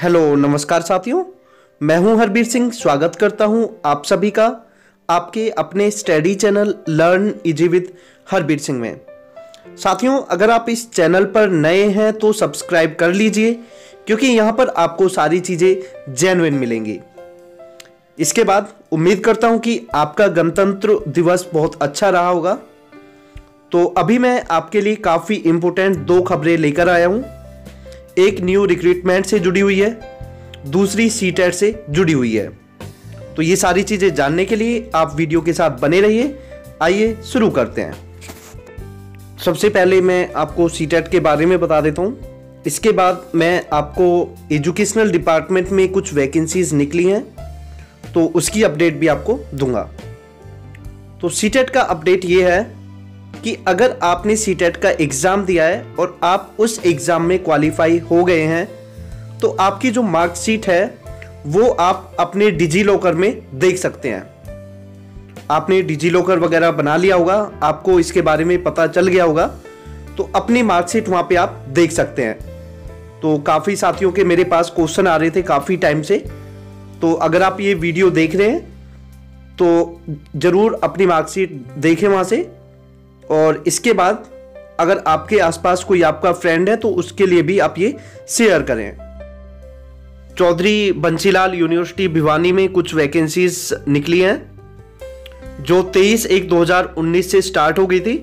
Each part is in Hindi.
हेलो नमस्कार साथियों, मैं हूं हरबीर सिंह। स्वागत करता हूं आप सभी का आपके अपने study channel learn easy with Harbir Singh में। साथियों, अगर आप इस चैनल पर नए हैं तो सब्सक्राइब कर लीजिए, क्योंकि यहां पर आपको सारी चीज़ें जेन्युइन मिलेंगी। इसके बाद उम्मीद करता हूं कि आपका गणतंत्र दिवस बहुत अच्छा रहा होगा। तो अभी मैं आपके लिए काफ़ी इम्पोर्टेंट 2 खबरें लेकर आया हूं। एक न्यू रिक्रूटमेंट से जुड़ी हुई है, दूसरी सीटेट से जुड़ी हुई है। तो ये सारी चीज़ें जानने के लिए आप वीडियो के साथ बने रहिए। आइए शुरू करते हैं। सबसे पहले मैं आपको सीटेट के बारे में बता देता हूँ। इसके बाद मैं आपको एजुकेशनल डिपार्टमेंट में कुछ वैकेंसीज निकली हैं तो उसकी अपडेट भी आपको दूंगा। तो सीटेट का अपडेट ये है कि अगर आपने सीटेट का एग्ज़ाम दिया है और आप उस एग्ज़ाम में क्वालिफाई हो गए हैं तो आपकी जो मार्कशीट है वो आप अपने डिजी लॉकर में देख सकते हैं। आपने डिजी लॉकर वगैरह बना लिया होगा, आपको इसके बारे में पता चल गया होगा, तो अपनी मार्कशीट वहाँ पे आप देख सकते हैं। तो काफ़ी साथियों के मेरे पास क्वेश्चन आ रहे थे काफ़ी टाइम से, तो अगर आप ये वीडियो देख रहे हैं तो ज़रूर अपनी मार्कशीट देखें वहाँ से। और इसके बाद अगर आपके आसपास कोई आपका फ्रेंड है तो उसके लिए भी आप ये शेयर करें। चौधरी बंसीलाल यूनिवर्सिटी भिवानी में कुछ वैकेंसीज निकली हैं जो 23/1/2019 से स्टार्ट हो गई थी।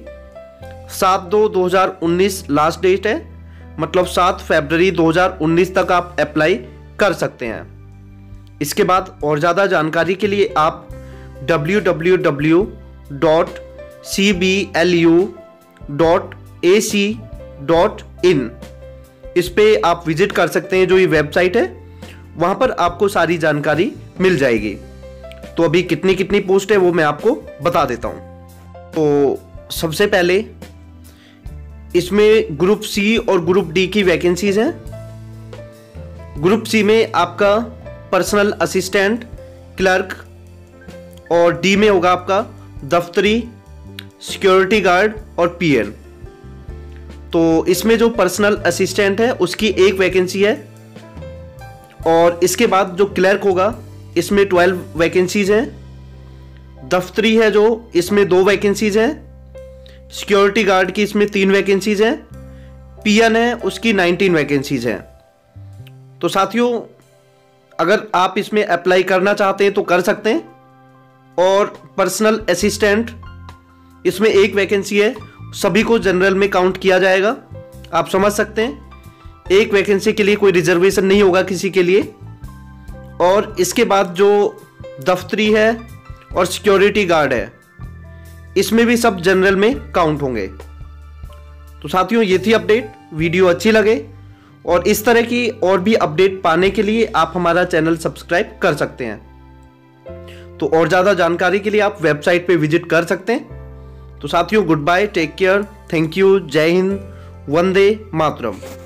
7/2/2019 लास्ट डेट है, मतलब 7 फरवरी 2019 तक आप अप्लाई कर सकते हैं। इसके बाद और ज़्यादा जानकारी के लिए आप www.cblu.ac.in इस पे आप विजिट कर सकते हैं। जो ये वेबसाइट है वहाँ पर आपको सारी जानकारी मिल जाएगी। तो अभी कितनी कितनी पोस्ट है वो मैं आपको बता देता हूँ। तो सबसे पहले इसमें ग्रुप सी और ग्रुप डी की वैकेंसीज हैं। ग्रुप सी में आपका पर्सनल असिस्टेंट, क्लर्क, और डी में होगा आपका दफ्तरी, सिक्योरिटी गार्ड और पीएन। तो इसमें जो पर्सनल असिस्टेंट है उसकी 1 वैकेंसी है, और इसके बाद जो क्लर्क होगा इसमें 12 वैकेंसीज हैं। दफ्तरी है जो इसमें 2 वैकेंसीज हैं। सिक्योरिटी गार्ड की इसमें 3 वैकेंसीज हैं। पीएन है उसकी 19 वैकेंसीज हैं। तो साथियों, अगर आप इसमें अप्लाई करना चाहते हैं तो कर सकते हैं। और पर्सनल असिस्टेंट इसमें 1 वैकेंसी है, सभी को जनरल में काउंट किया जाएगा। आप समझ सकते हैं, 1 वैकेंसी के लिए कोई रिजर्वेशन नहीं होगा किसी के लिए। और इसके बाद जो दफ्तरी है और सिक्योरिटी गार्ड है इसमें भी सब जनरल में काउंट होंगे। तो साथियों, ये थी अपडेट। वीडियो अच्छी लगे और इस तरह की और भी अपडेट पाने के लिए आप हमारा चैनल सब्सक्राइब कर सकते हैं। तो और ज़्यादा जानकारी के लिए आप वेबसाइट पे विजिट कर सकते हैं। तो साथियों, good bye, take care, thank you, जय हिंद, वंदे मातरम।